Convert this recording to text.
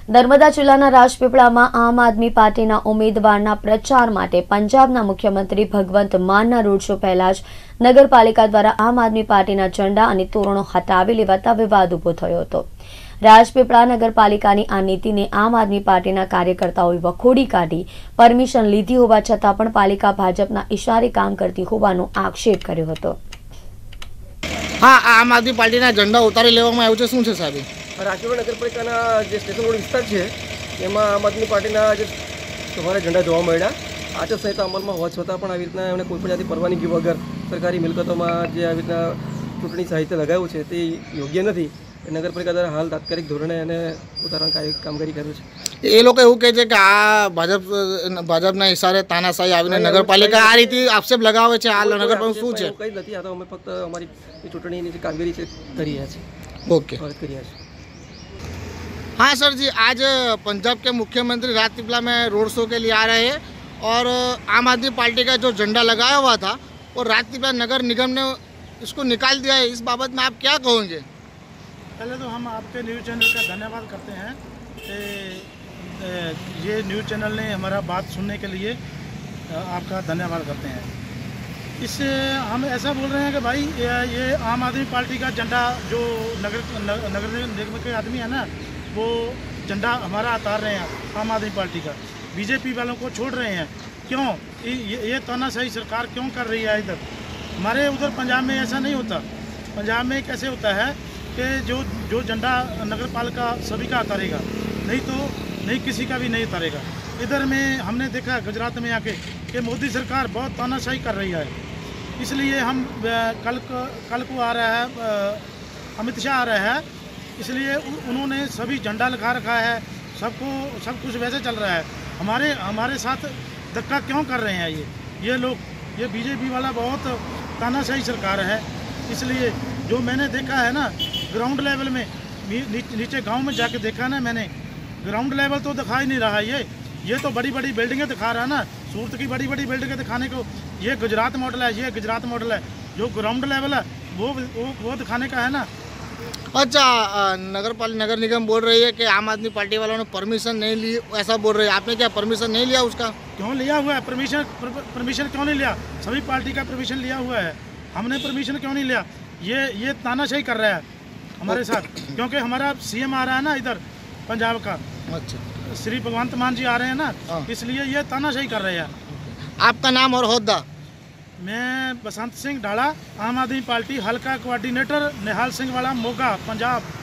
નર્મદા જિલ્લાના રાજપીપળામાં આમ આદમી પાર્ટીના ઉમેદવારના પ્રચાર માટે પંજાબના મુખ્યમંત્રી ભગવંત માનના રોડ શો પહેલા જ નગરપાલિકા દ્વારા આમ આદમી પાર્ટીના ઝંડા અને તોરણો હટાવી લેવાતા વિવાદ ઉભો થયો હતો। રાજપીપળા નગરપાલિકાની આ નીતિને આમ આદમી પાર્ટીના કાર્યકર્તાઓએ વખોડી કાઢી પરમિશન લીધી હોવા છતાં પણ પાલિકા ભાજપના ઇશારે કામ કરતી હોવાનો આક્ષેપ કર્યો હતો। हाँ, आम आदमी पार्टी झंडा उतारी लेवामां आव्यो छे, शुं छे साहेब? રાજપીપળા નગરપાલિકાના જે સ્ટેશન રોડ વિસ્તાર છે એમાં આમ આદમી પાર્ટીના જે સવારે ઝંડા જોવા મળ્યા। આચારસંહિતા અમલમાં હોવા છતાં પણ આવી રીતના એમણે કોઈપણ જાતની પરવાનગી વગર સરકારી મિલકતોમાં જે આવી રીતના ચૂંટણી સાહિત્ય લગાવ્યું છે તે યોગ્ય નથી। નગરપાલિકા દ્વારા હાલ તાત્કાલિક ધોરણે એને ઉતારવાની કામગીરી કર્યું છે। એ લોકો એવું કહે છે કે આ ભાજપના ઇશારે તાનાશાહી આવીને નગરપાલિકા આ રીતે આક્ષેપ લગાવે છે। આ નગરપાલિકા શું છે? કંઈ નથી, આ તો અમે ફક્ત અમારી ચૂંટણીની જે કામગીરી છે કરી રહ્યા છીએ। ओके, કરી રહ્યા છીએ। हाँ सर जी, आज पंजाब के मुख्यमंत्री राजपीपला में रोड शो के लिए आ रहे हैं और आम आदमी पार्टी का जो झंडा लगाया हुआ था और राजपीपला नगर निगम ने इसको निकाल दिया है। इस बाबत में आप क्या कहोगे? पहले तो हम आपके न्यूज़ चैनल का धन्यवाद करते हैं कि ये न्यूज़ चैनल ने हमारा बात सुनने के लिए आपका धन्यवाद करते हैं। इससे हम ऐसा बोल रहे हैं कि भाई ये आम आदमी पार्टी का झंडा जो नगर निगम के आदमी है ना, वो झंडा हमारा उतार रहे हैं आम आदमी पार्टी का, बीजेपी वालों को छोड़ रहे हैं। क्यों ये तानाशाही सरकार क्यों कर रही है? इधर हमारे उधर पंजाब में ऐसा नहीं होता। पंजाब में कैसे होता है कि जो झंडा नगर पालिका सभी का उतारेगा, नहीं किसी का भी नहीं उतारेगा। इधर में हमने देखा गुजरात में आके कि मोदी सरकार बहुत तानाशाही कर रही है। इसलिए हम कल को आ रहा है अमित शाह आ रहा है, इसलिए उन्होंने सभी झंडा लगा रखा है। सब कुछ वैसे चल रहा है। हमारे साथ धक्का क्यों कर रहे हैं ये लोग? ये बीजेपी वाला बहुत तानाशाही सरकार है। इसलिए जो मैंने देखा है ना ग्राउंड लेवल में, नीचे गांव में जाके देखा ना मैंने, ग्राउंड लेवल तो दिखा ही नहीं रहा। ये तो बड़ी बड़ी बिल्डिंगें दिखा रहा है ना, सूरत की बड़ी बड़ी बिल्डिंगें दिखाने को ये गुजरात मॉडल है, ये गुजरात मॉडल है। जो ग्राउंड लेवल है वो दिखाने का है ना। अच्छा, नगर निगम बोल रही है कि आम आदमी पार्टी वालों ने परमिशन नहीं ली, ऐसा बोल रहे हैं। आपने क्या परमिशन नहीं लिया उसका? क्यों लिया हुआ है परमिशन क्यों नहीं लिया? सभी पार्टी का परमिशन लिया हुआ है। हमने परमिशन क्यों नहीं लिया? ये तानाशाही कर रहा है हमारे साथ, क्योंकि हमारा सीएम आ रहा है ना इधर पंजाब का। अच्छा, श्री भगवंत मान जी आ रहे हैं ना, इसलिए ये तानाशाही कर रहे हैं। आपका नाम और होद्दा? मैं बसंत सिंह ढाला, आम आदमी पार्टी हल्का कोऑर्डिनेटर, निहाल सिंह वाला, मोगा, पंजाब।